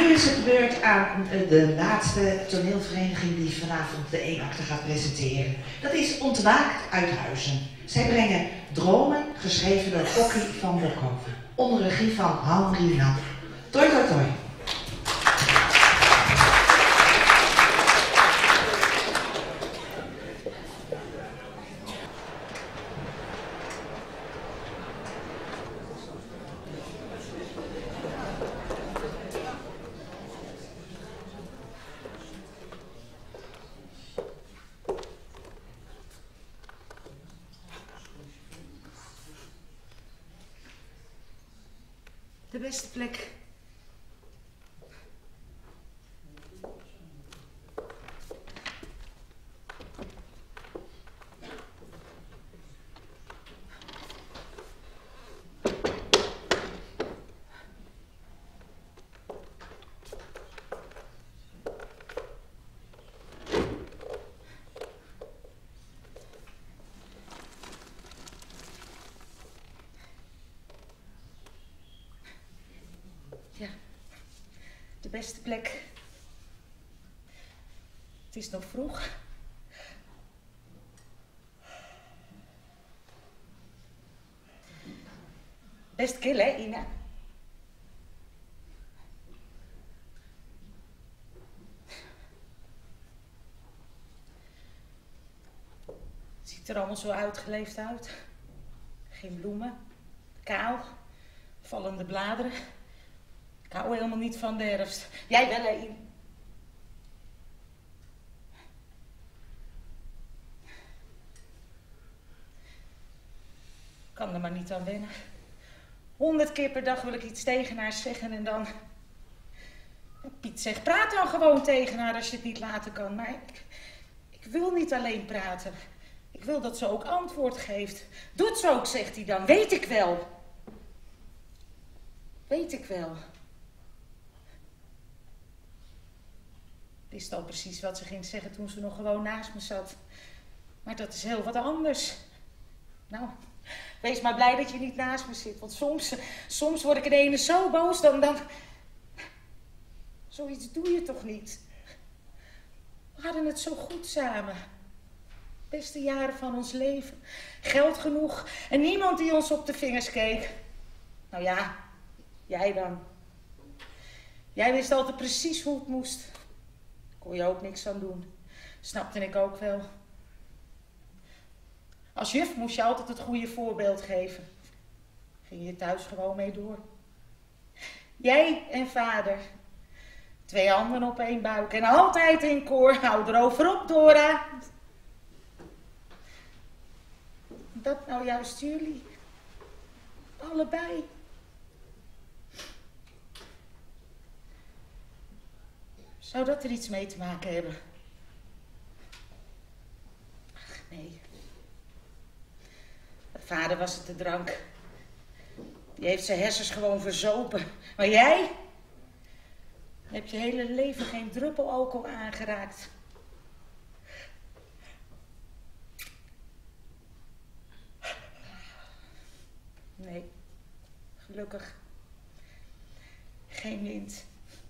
Nu is het de beurt aan de laatste toneelvereniging die vanavond de eenakte gaat presenteren. Dat is Ontwaakt uit Huizen. Zij brengen Dromen, geschreven door Kokkie van Bokhoven. Onder regie van Henri Nap. Toi, toi, toi. De beste plek. Ja, de beste plek. Het is nog vroeg. Best kil, hè, Ina? Het ziet er allemaal zo uitgeleefd uit. Geen bloemen, kaal, vallende bladeren. Ik hou helemaal niet van de herfst. Jij wel, hè, Ina? Ik kan er maar niet aan wennen. 100 keer per dag wil ik iets tegen haar zeggen en dan... Piet zegt, praat dan gewoon tegen haar als je het niet laten kan. Maar ik wil niet alleen praten. Ik wil dat ze ook antwoord geeft. Doet ze ook, zegt hij dan. Weet ik wel. Weet ik wel. Ik wist al precies wat ze ging zeggen toen ze nog gewoon naast me zat. Maar dat is heel wat anders. Nou, wees maar blij dat je niet naast me zit. Want soms word ik in ene zo boos, dan... Zoiets doe je toch niet? We hadden het zo goed samen. Beste jaren van ons leven. Geld genoeg en niemand die ons op de vingers keek. Nou ja, jij dan. Jij wist altijd precies hoe het moest. Kon je ook niks aan doen. Snapte ik ook wel. Als juf moest je altijd het goede voorbeeld geven. Ging je thuis gewoon mee door. Jij en vader. 2 handen op 1 buik en altijd in koor. Hou erover op, Dora. Dat nou juist jullie. Allebei. Zou dat er iets mee te maken hebben? Ach, nee. Vader was het de drank. Die heeft zijn hersens gewoon verzopen. Maar jij? Je hebt je hele leven geen druppel alcohol aangeraakt. Nee, gelukkig. Geen wind.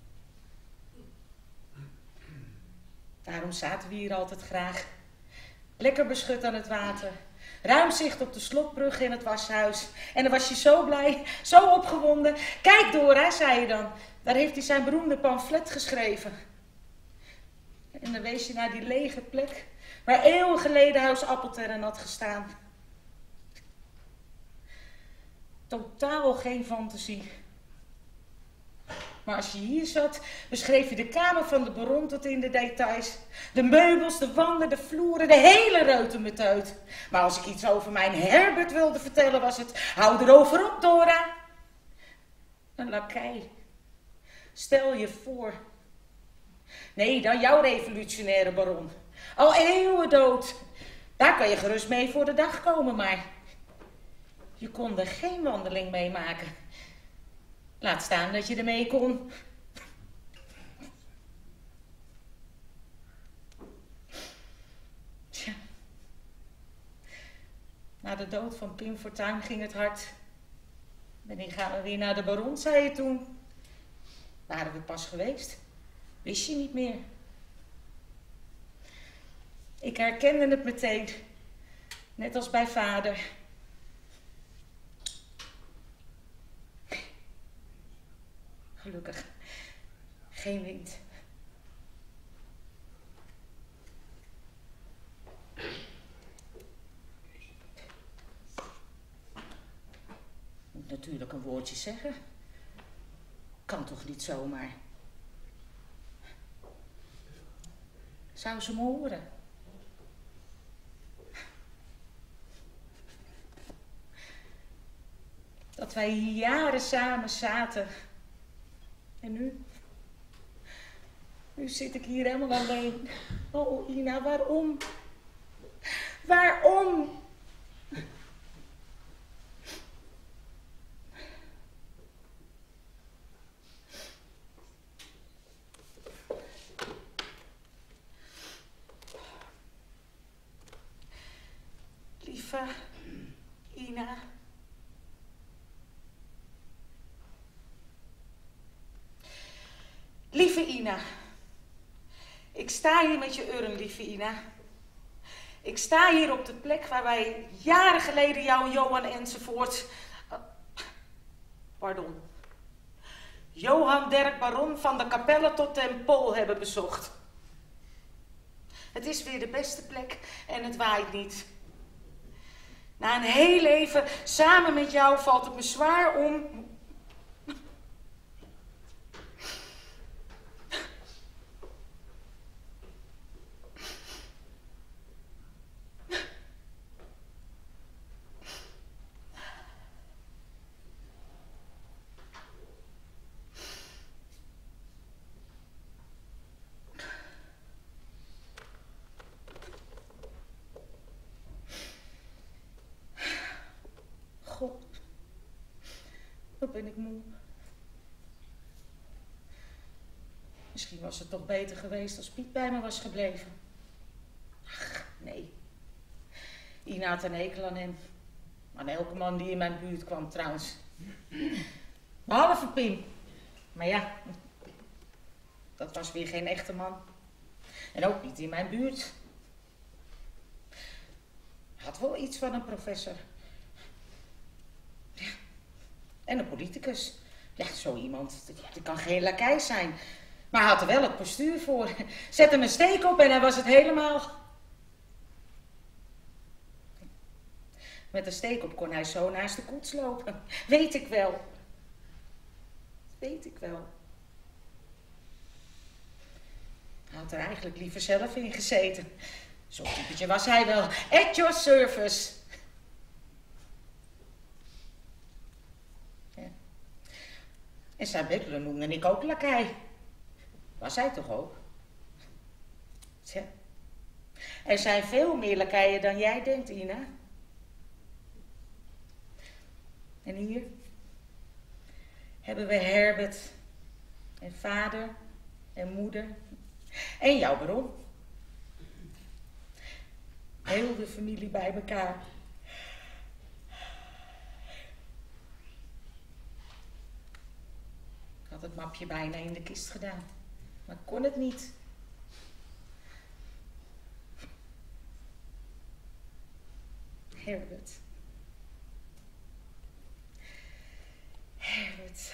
Daarom zaten we hier altijd graag. Lekker beschut aan het water. Ruim zicht op de slotbrug in het washuis. En dan was je zo blij, zo opgewonden. Kijk Dora, zei je dan. Daar heeft hij zijn beroemde pamflet geschreven. En dan wees je naar die lege plek waar eeuwen geleden Huis Appeltern had gestaan. Totaal geen fantasie. Maar als je hier zat, beschreef je de kamer van de baron tot in de details. De meubels, de wanden, de vloeren, de hele reutemeteut. Maar als ik iets over mijn Herbert wilde vertellen, was het... Hou erover op, Dora. Een lakij. Stel je voor. Nee, dan jouw revolutionaire baron. Al eeuwen dood. Daar kan je gerust mee voor de dag komen, maar... Je kon er geen wandeling mee maken. Laat staan dat je ermee kon. Tja. Na de dood van Pim Fortuyn ging het hard. Wanneer gaan we weer naar de baron, zei je toen. waren we pas geweest. Wist je niet meer. Ik herkende het meteen. Net als bij vader. Gelukkig. Geen wind. Moet natuurlijk een woordje zeggen. Kan toch niet zomaar. Zou ze me horen? Dat wij hier jaren samen zaten. En nu? Nu zit ik hier helemaal alleen. Oh, Ina, waarom? Waarom? Lieve Ina. Lieve Ina. Ik sta hier met je urn, lieve Ina. Ik sta hier op de plek waar wij jaren geleden jou, Johan enzovoort... Pardon. Johan Derk Baron van de Kapelle tot ten Pool hebben bezocht. Het is weer de beste plek en het waait niet. Na een heel leven samen met jou valt het me zwaar om... God, wat ben ik moe. Misschien was het toch beter geweest als Piet bij me was gebleven. Ach, nee. Ina had een hekel aan hem. Aan elke man die in mijn buurt kwam trouwens. Behalve Pim. Maar ja, dat was weer geen echte man. En ook niet in mijn buurt. Hij had wel iets van een professor. Ja. En een politicus. Ja, zo iemand, die kan geen lakij zijn. Maar hij had er wel het postuur voor. Zet hem een steek op en hij was het helemaal. Met een steek op kon hij zo naast de koets lopen. Weet ik wel. Weet ik wel. Hij had er eigenlijk liever zelf in gezeten. Zo'n typetje was hij wel. At your service. Ja. En zijn butler noemde ik ook lakij. Was hij toch ook? Tja. Er zijn veel meer lakaien dan jij denkt, Ina. En hier hebben we Herbert en vader en moeder en jouw Baron. Heel de familie bij elkaar. Ik had het mapje bijna in de kist gedaan, maar ik kon het niet. Herbert. Herbert.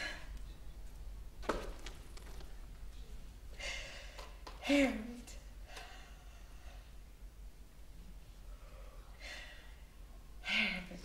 Herbert. Herbert.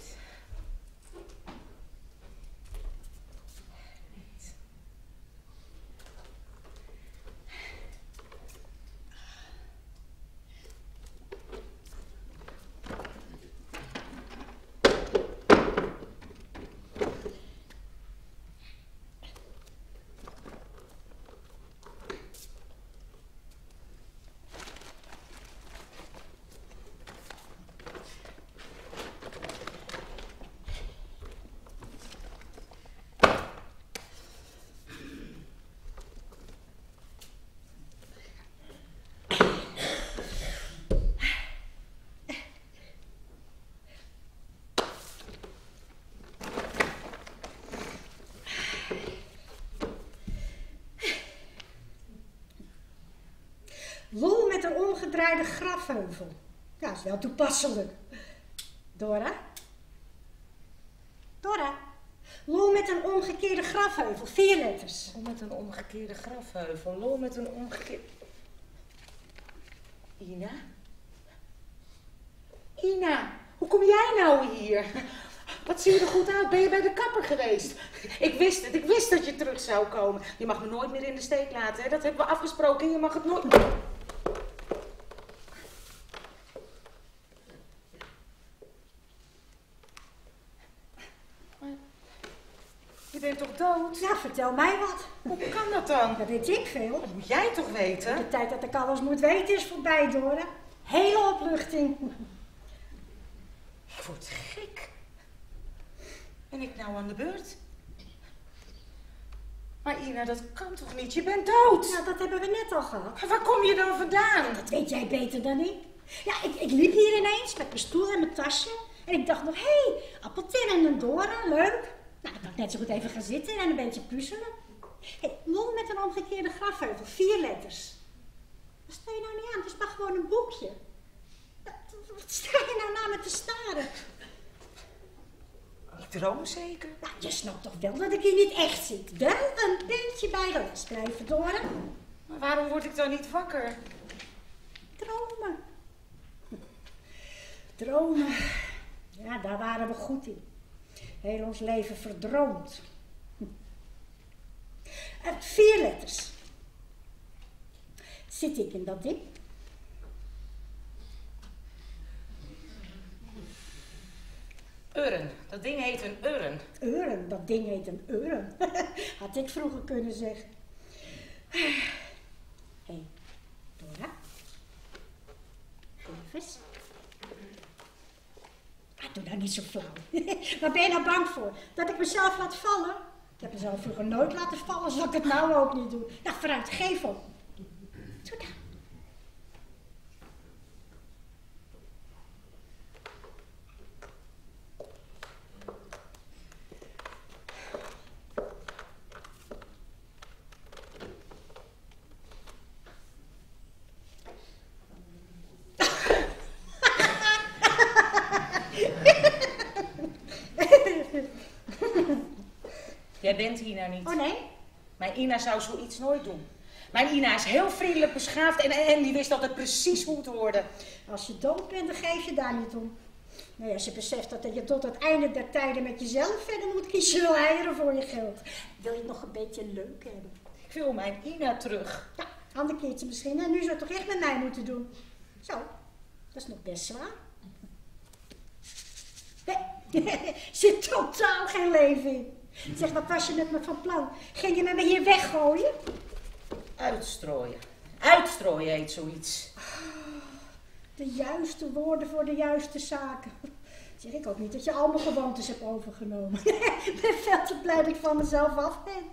een omgedraaide grafheuvel. Ja, dat is wel toepasselijk. Dora? Dora? Lol met een omgekeerde grafheuvel, 4 letters. Lol met een omgekeerde grafheuvel. Lol met een omgekeerde... Ina? Ina, hoe kom jij nou hier? Wat zie je er goed uit? Ben je bij de kapper geweest? Ik wist dat je terug zou komen. Je mag me nooit meer in de steek laten, hè? Dat hebben we afgesproken. Je mag het nooit... Je bent toch dood? Ja, vertel mij wat. Hoe kan dat dan? Dat weet ik veel. Dat moet jij toch weten? De tijd dat ik alles moet weten is voorbij, Dora. Hele opluchting. Ik word gek. Ben ik nou aan de beurt? Maar Ina, dat kan toch niet? Je bent dood. Ja, dat hebben we net al gehad. Maar waar kom je dan vandaan? Dat weet jij beter dan ik. Ja, ik liep hier ineens met mijn stoel en mijn tasje. En ik dacht nog, hé, appeltin en een Dora, leuk. Nou, dan kan ik net zo goed even gaan zitten en een beetje puzzelen. Hé, lol met een omgekeerde grafheuvel, 4 letters. Wat sta je nou niet aan? Het is maar gewoon een boekje. Wat sta je nou naar me te staren? Ik droom zeker. Nou, je snapt toch wel dat ik hier niet echt zit. Wel een beetje bij de les blijven, Dora. Maar waarom word ik dan niet wakker? Dromen. Dromen. Ja, daar waren we goed in. Heel ons leven verdroomd. 4 letters. Zit ik in dat ding? Urn. Dat ding heet een urn. Urn, dat ding heet een urn. Had ik vroeger kunnen zeggen. Hé, Dora. Even eens. Doe nou niet zo flauw. Waar ben je nou bang voor? Dat ik mezelf laat vallen? Ik heb mezelf vroeger nooit laten vallen, zal ik het nou ook niet doen. Nou, vooruit, geef op. Doe nou. Jij bent Ina niet. Oh nee? Mijn Ina zou zoiets nooit doen. Mijn Ina is heel vriendelijk beschaafd en die wist altijd precies hoe het hoorde. Als je dood bent, dan geef je daar niet om. Nee, als je beseft dat je tot het einde der tijden met jezelf verder moet, kies je wel eieren voor je geld. Wil je het nog een beetje leuk hebben? Ik wil mijn Ina terug. Ja, ander keertje misschien. En nu zou je het toch echt met mij moeten doen. Zo, dat is nog best zwaar. Nee, zit totaal geen leven in. Zeg, wat was je met me van plan? Ging je met me hier weggooien? Uitstrooien. Uitstrooien heet zoiets. De juiste woorden voor de juiste zaken. Zeg, ik ook niet dat je al mijn gewoontes hebt overgenomen. Ik ben veel te blij dat ik van mezelf af ben.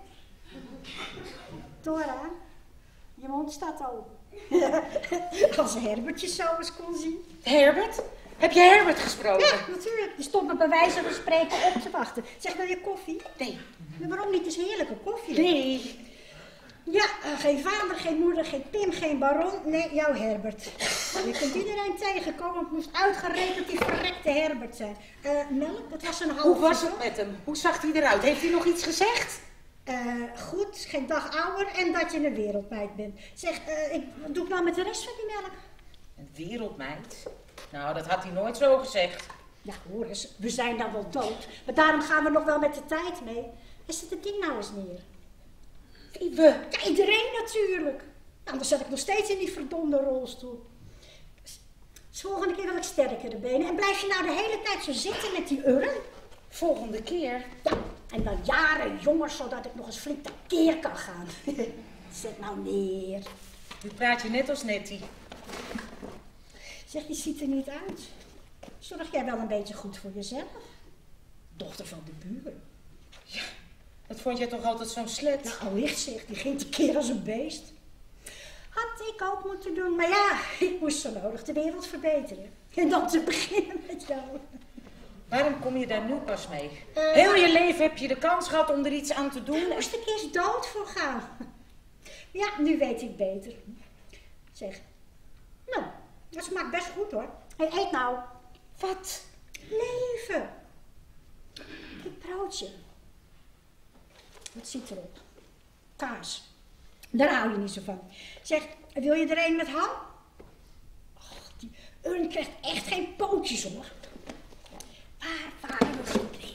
Dora, je mond staat open. Als Herbert je zo eens kon zien. Herbert? Heb je Herbert gesproken? Ja, natuurlijk. Die stond me bij wijze van spreken op te wachten. Zeg, wil je koffie? Nee. Maar waarom niet? Het is heerlijke koffie. Nee. Ja, geen vader, geen moeder, geen Pim, geen baron. Nee, jouw Herbert. Je kunt iedereen tegenkomen. Het moest uitgerekend die verrekte Herbert zijn. Melk, dat was een half. Hoe was het met hem? Hoe zag hij eruit? Heeft hij nog iets gezegd? Goed, geen dag ouder en dat je een wereldmeid bent. Zeg, wat doe ik nou met de rest van die melk? Een wereldmeid? Nou, dat had hij nooit zo gezegd. Ja, hoor eens, we zijn dan wel dood. Maar daarom gaan we nog wel met de tijd mee. En zet het ding nou eens neer. Wie we? Ja, iedereen natuurlijk. Anders zat ik nog steeds in die verdomde rolstoel. Dus volgende keer wil ik sterkere benen. En blijf je nou de hele tijd zo zitten met die urn? Volgende keer? Ja, en dan jaren jonger, zodat ik nog eens flink tekeer kan gaan. Zet nou neer. Nu praat je net als Nettie. Zeg, die ziet er niet uit. Zorg jij wel een beetje goed voor jezelf? Dochter van de buren. Ja, dat vond jij toch altijd zo'n slet? Nou, allicht zeg, die ging tekeer als een beest. Had ik ook moeten doen, maar ja, ik moest zo nodig de wereld verbeteren. En dan te beginnen met jou. Waarom kom je daar nu pas mee? Heel je leven heb je de kans gehad om er iets aan te doen. Daar moest ik eerst dood voor gaan. Ja, nu weet ik beter. Zeg, Nou, dat smaakt best goed hoor. Hey, eet nou. Wat? Leven. Dit broodje. Wat zit erop? Kaas. Daar hou je niet zo van. Zeg, wil je er een met ham? Och, die urn krijgt echt geen pootjes hoor. Waar waren we gebleven?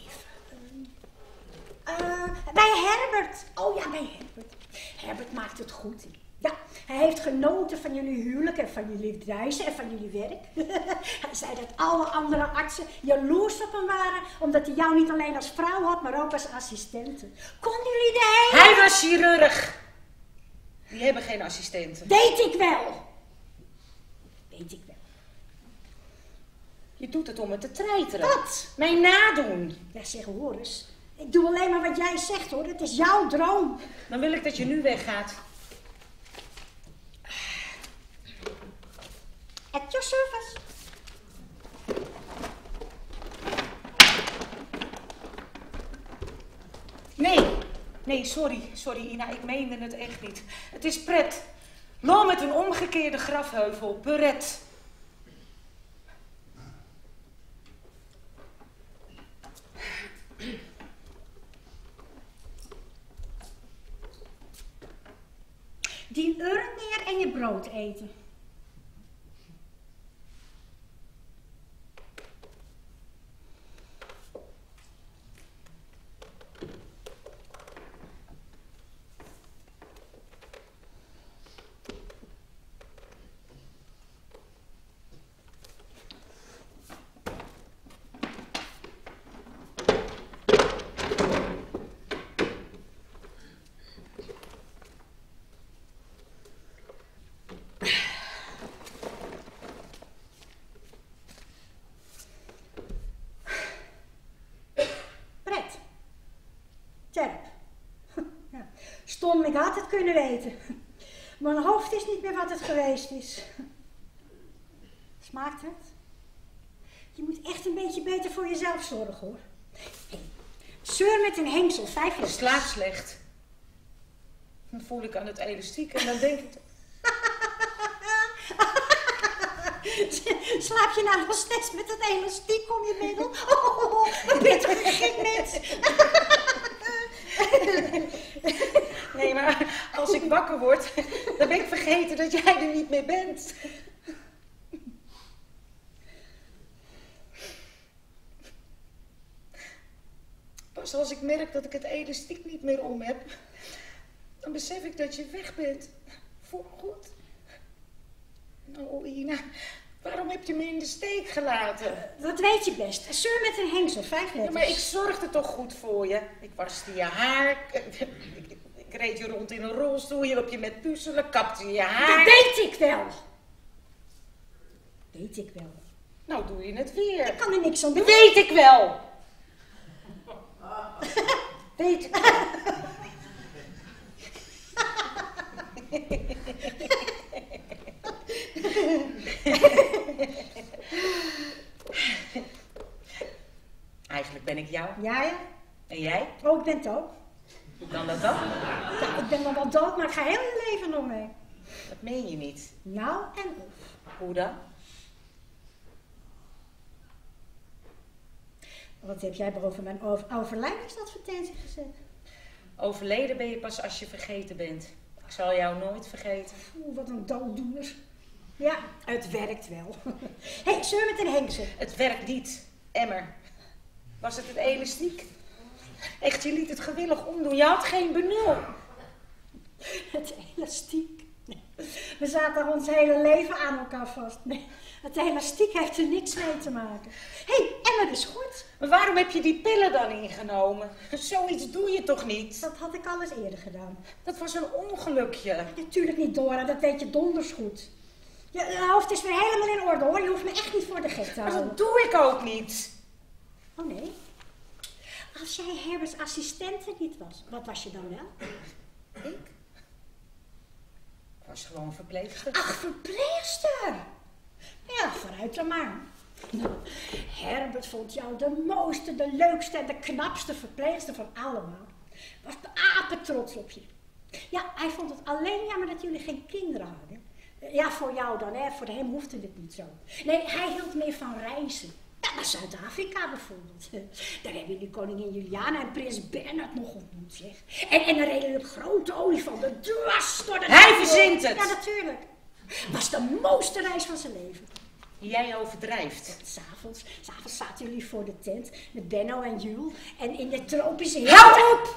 Bij Herbert. Oh ja, bij Herbert. Herbert maakt het goed. Ja, hij heeft genoten van jullie huwelijk en van jullie reizen en van jullie werk. Hij zei dat alle andere artsen jaloers op hem waren, omdat hij jou niet alleen als vrouw had, maar ook als assistente. Konden jullie de hele... Hij was chirurg. Die hebben geen assistenten. Weet ik wel. Weet ik wel. Je doet het om het te treiteren. Wat? Mij nadoen. Ja, zeg hoor eens. Ik doe alleen maar wat jij zegt hoor. Het is jouw droom. Dan wil ik dat je nu weggaat. At your service. Nee, sorry Ina, ik meende het echt niet. Het is pret. Lol met een omgekeerde grafheuvel, beret. Die urn neer en je brood eten. Stom, ik had het kunnen weten. Mijn hoofd is niet meer wat het geweest is. Smaakt het? Je moet echt een beetje beter voor jezelf zorgen, hoor. Hey, zeur met een hengsel, 5 jaar. Slaap slecht. Dan voel ik aan het elastiek en dan denk ik... Slaap je nou nog steeds met het elastiek om je middel? Oh, wat ben je toch een gek mens? Nee, maar als ik wakker word, dan ben ik vergeten dat jij er niet meer bent. Pas als ik merk dat ik het elastiek niet meer om heb, dan besef ik dat je weg bent. Voorgoed. Nou, Ina, waarom heb je me in de steek gelaten? Dat weet je best. Zeur met een hengsel, 5 letters. Ja, maar ik zorgde toch goed voor je. Ik waste je haar. Ik reed je rond in een rolstoel. Je hielp je met puzzelen. Kapte je haar. Dat weet ik wel. Weet ik wel. Nou doe je het weer. Ik kan er niks aan doen. Weet ik wel. Weet ik wel. Eigenlijk ben ik jou. Ja? En jij? Oh, ik ben dood. Hoe kan dat dan? Ja, ik ben nog wel dood, maar ik ga heel je leven nog mee. Dat meen je niet. Nou en of. Hoe dan? Wat heb jij boven mijn overlijdensadvertentie gezet? Overleden ben je pas als je vergeten bent. Ik zal jou nooit vergeten. Oeh, wat een dooddoener. Ja, het werkt wel. Hé, zeur met een hengsel. Het werkt niet. Emmer. Was het elastiek? Echt, je liet het gewillig omdoen. Je had geen benul. Het elastiek. Nee. We zaten ons hele leven aan elkaar vast. Nee, het elastiek heeft er niks mee te maken. Hé, Emmer is goed. Maar waarom heb je die pillen dan ingenomen? Zoiets doe je toch niet? Dat had ik al eens eerder gedaan. Dat was een ongelukje. Natuurlijk niet, Dora, dat weet je donders goed. Je hoofd is weer helemaal in orde, hoor. Je hoeft me echt niet voor de gek te Maar houden. dat doe ik ook niet. Oh nee? Als jij Herberts assistente niet was, wat was je dan wel? Ik? Ik was gewoon verpleegster. Ach, verpleegster! Ja, vooruit dan maar. Nou, Herbert vond jou de mooiste, de leukste en de knapste verpleegster van allemaal. Was apetrots op je. Ja, hij vond het alleen jammer dat jullie geen kinderen hadden. Ja, voor jou dan, hè. Voor hem hoefde het niet zo. Nee, hij hield meer van reizen. Ja, naar Zuid-Afrika bijvoorbeeld. Daar hebben jullie koningin Juliana en prins Bernhard nog ontmoet, zeg. En dan reden op grote olifanten dwars door de... Hij verzint het! Ja, natuurlijk. Was de mooiste reis van zijn leven. Jij overdrijft. S'avonds zaten jullie voor de tent met Benno en Jules en in de tropische hitte... Hou op!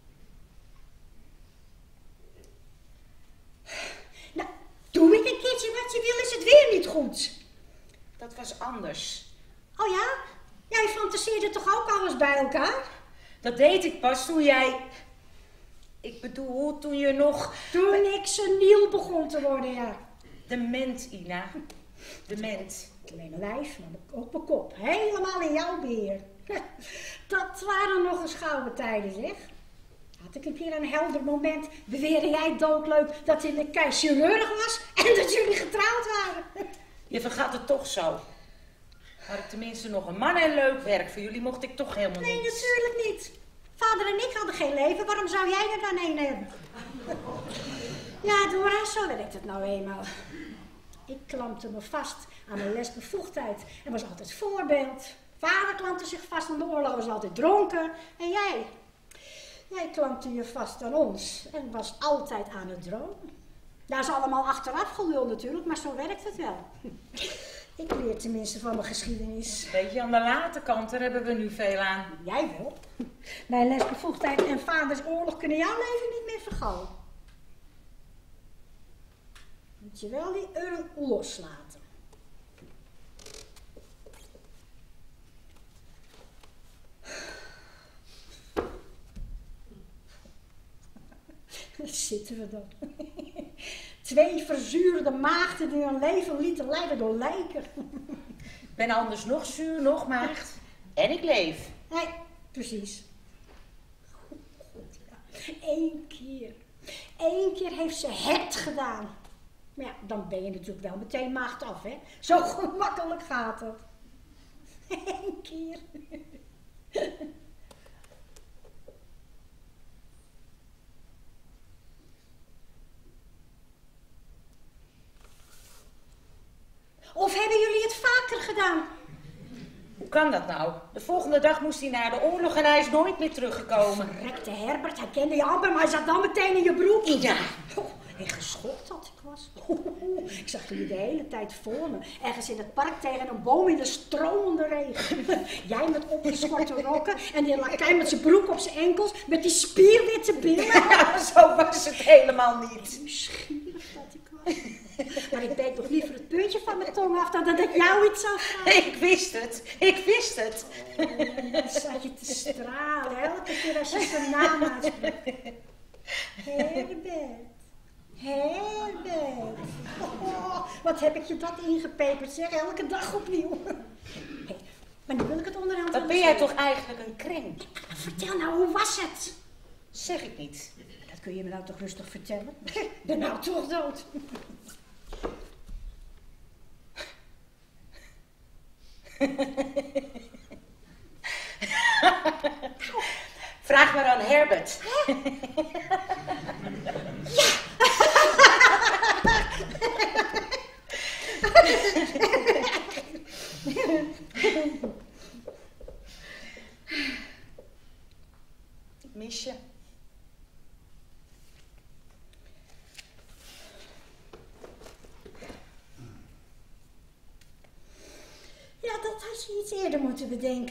Nou, doe ik een keertje wat je wil, is het weer niet goed. Dat was anders. Oh ja? Jij fantaseerde toch ook alles bij elkaar? Dat deed ik pas toen jij... Ik bedoel, toen je nog... Toen ik seniel begon te worden, ja. Dement, Ina. Dement. Alleen mijn lijf, maar ook mijn kop. Helemaal in jouw beheer. Dat waren nog eens gouden tijden, zeg. Had ik een keer een helder moment, beweerde jij doodleuk dat hij een kei chirurg was en dat jullie getrouwd waren. Je vergat het toch zo. Had ik tenminste nog een man en leuk werk. Voor jullie mocht ik toch helemaal Nee, niet. natuurlijk niet. Vader en ik hadden geen leven, waarom zou jij er dan een hebben? Ja, Dora, zo werkt het nou eenmaal. Ik klampte me vast aan mijn lesbevoegdheid en was altijd voorbeeld. Vader klampte zich vast aan de oorlog, was altijd dronken. En jij? Jij klampte je vast aan ons en was altijd aan het dromen. Dat is allemaal achteraf gelul natuurlijk, maar zo werkt het wel. Ik leer tenminste van mijn geschiedenis. Weet je, aan de late kant, daar hebben we nu veel aan. Jij wel. Mijn lesbevoegdheid en vaders oorlog kunnen jouw leven niet meer vergallen. Moet je wel die urn loslaten. Daar zitten we dan. 2 verzuurde maagden die hun leven lieten leiden door lijken. Ik ben anders nog zuur, nog maagd. En ik leef. Nee, precies. God, ja. Eén keer heeft ze het gedaan. Maar ja, dan ben je natuurlijk wel meteen maagd af, hè. Zo gemakkelijk gaat het. 1 keer. Of hebben jullie het vaker gedaan? Hoe kan dat nou? De volgende dag moest hij naar de oorlog en hij is nooit meer teruggekomen. Verrekte Herbert, hij kende je amper, maar hij zat dan meteen in je broek. Ja. En geschokt dat ik was. Ik zag jullie de hele tijd voor me. Ergens in het park tegen een boom in de stromende regen. Jij met opgeschorte rokken en die lakij met zijn broek op zijn enkels met die spierwitte billen. Ja, zo was het helemaal niet. Nieuwsgierig dat ik was. Maar ik beet nog liever het puntje van mijn tong af dan dat ik jou iets zou vragen. Ik wist het. Dan zat je te stralen elke keer als je zijn naam uitspreekt. Herbert. Oh, wat heb ik je dat ingepeperd, zeg. Elke dag opnieuw. Hey, maar nu wil ik het onderhand. Wat ben jij toch eigenlijk een kring? Vertel nou, hoe was het? Zeg ik niet. Dat kun je me nou toch rustig vertellen? Ik ben nou toch dood. Vraag maar aan Herbert. Ik mis je. Ja, dat had je iets eerder moeten bedenken.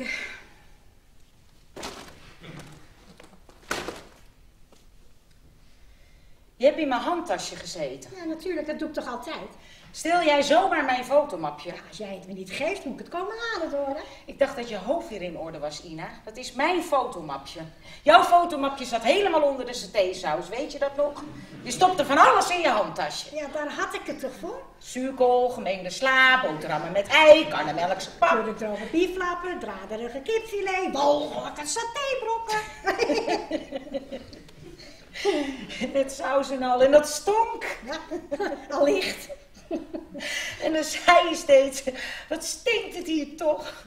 Je hebt in mijn handtasje gezeten. Ja, natuurlijk, dat doe ik toch altijd. Stil jij zomaar mijn fotomapje? Als jij het me niet geeft, moet ik het komen halen, Dora. Ik dacht dat je hoofd weer in orde was, Ina. Dat is mijn fotomapje. Jouw fotomapje zat helemaal onder de satésaus, weet je dat nog? Je stopte van alles in je handtasje. Ja, daar had ik het toch voor? Zuurkool, gemengde sla, boterhammen met ei, karnemelkse pap. Natuurlijk droge bieflappen, draderige kipfilet, walgelijke satébrokken. Met saus en al, en dat stonk. Ja, allicht. En dan zei je steeds, wat stinkt het hier toch?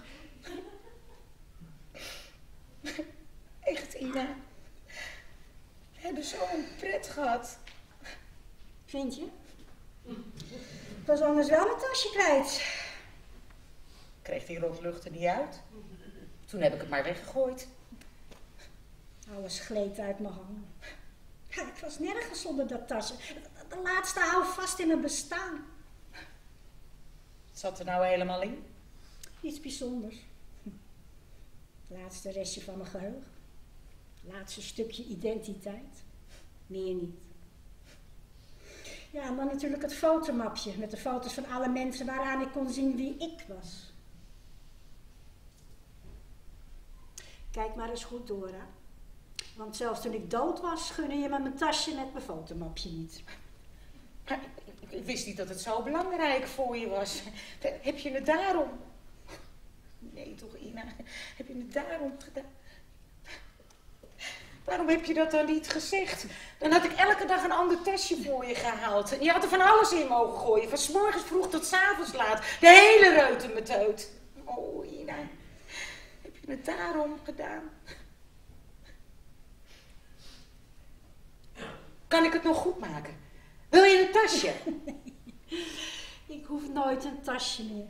Echt, Ina. We hebben zo'n pret gehad. Vind je? Ik was anders wel mijn tasje kwijt. Ik kreeg die rotlucht er niet uit. Toen heb ik het maar weggegooid. Alles gleed uit mijn handen. Ja, ik was nergens zonder dat tasje. De laatste hou vast in mijn bestaan. Wat zat er nou helemaal in? Niets bijzonders. Het laatste restje van mijn geheugen. Het laatste stukje identiteit. Meer niet. Ja, en dan natuurlijk het fotomapje met de foto's van alle mensen waaraan ik kon zien wie ik was. Kijk maar eens goed, Dora. Want zelfs toen ik dood was, gunde je me mijn tasje met mijn fotomapje niet. Maar ik wist niet dat het zo belangrijk voor je was. Heb je het daarom? Nee toch, Ina? Heb je het daarom gedaan? Waarom heb je dat dan niet gezegd? Dan had ik elke dag een ander tasje voor je gehaald. En je had er van alles in mogen gooien. Van 's morgens vroeg tot 's avonds laat. De hele reutemeteut. Oh, Ina. Heb je het daarom gedaan? Kan ik het nog goed maken? Wil je een tasje? Ik hoef nooit een tasje meer.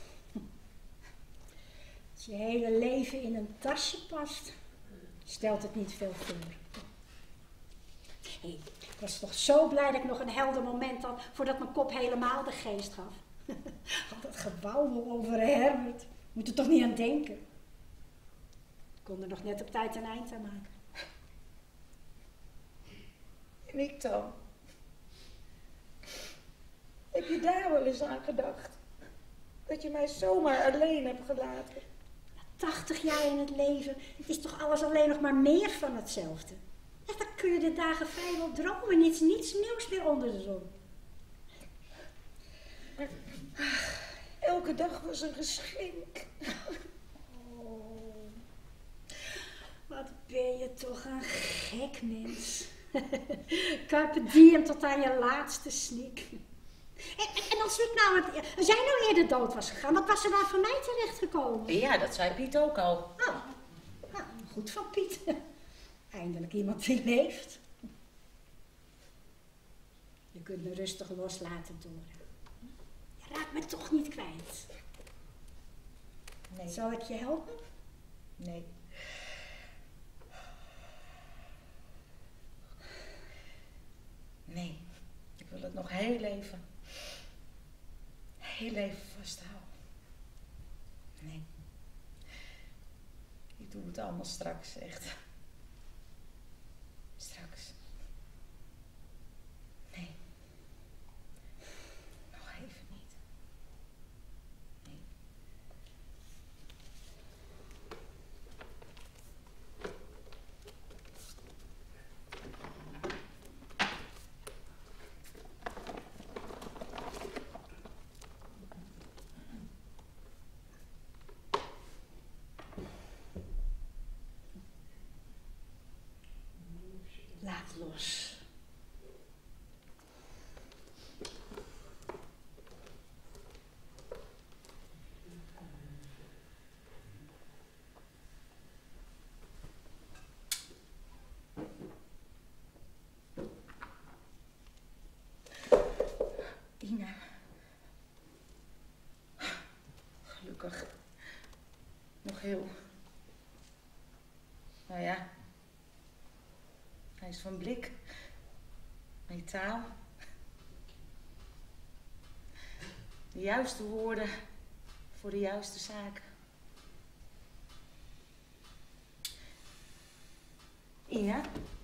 Als je hele leven in een tasje past, stelt het niet veel voor. Hey, ik was toch zo blij dat ik nog een helder moment had voordat mijn kop helemaal de geest gaf. Al dat gewauwel over Herbert. Moet er toch niet aan denken. Ik kon er nog net op tijd een eind aan maken. En ik dan? Heb je daar wel eens aan gedacht? Dat je mij zomaar alleen hebt gelaten? 80 jaar in het leven, het is toch alles alleen nog maar meer van hetzelfde. Echt, dan kun je de dagen vrijwel dromen, niets nieuws meer onder de zon. Maar, elke dag was een geschenk. Oh, wat ben je toch een gek mens. Carpe diem tot aan je laatste snik. En als jij nou eerder dood was gegaan, wat was er dan van mij terechtgekomen? Ja, dat zei Piet ook al. Oh, nou, goed van Piet. Eindelijk iemand die leeft. Je kunt me rustig loslaten, Dora. Je raakt me toch niet kwijt. Nee. Zal ik je helpen? Nee. Nee, ik wil het nog heel even vasthouden. Nee. Ik doe het allemaal straks, echt. Straks. Nee. Nog even niet. Nee. Laat los. Ina. Gelukkig. Nog heel. Nou ja. Hij is van blik. Metaal. De juiste woorden voor de juiste zaak. Ina?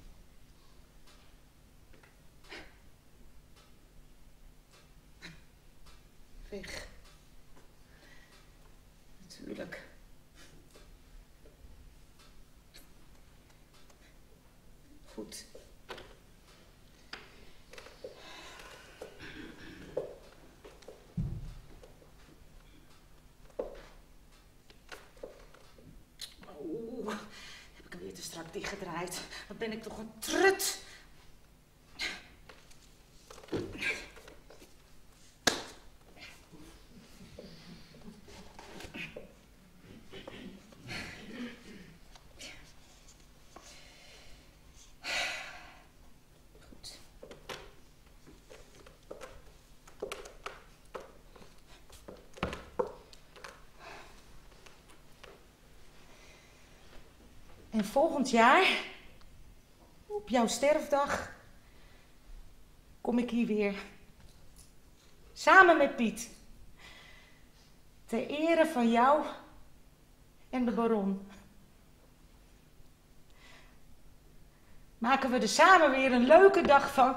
Weg. Natuurlijk. Goed. Oh, heb ik hem weer te strak dichtgedraaid. Wat ben ik toch een trut. En volgend jaar, op jouw sterfdag, kom ik hier weer. Samen met Piet. Ter ere van jou en de baron. Maken we er samen weer een leuke dag van.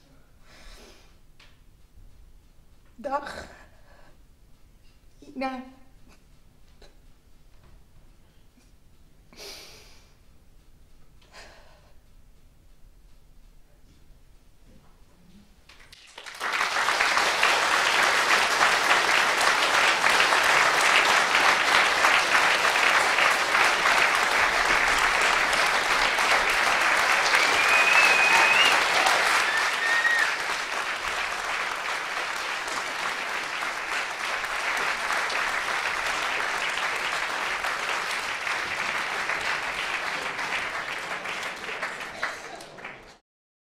Dag, Ina.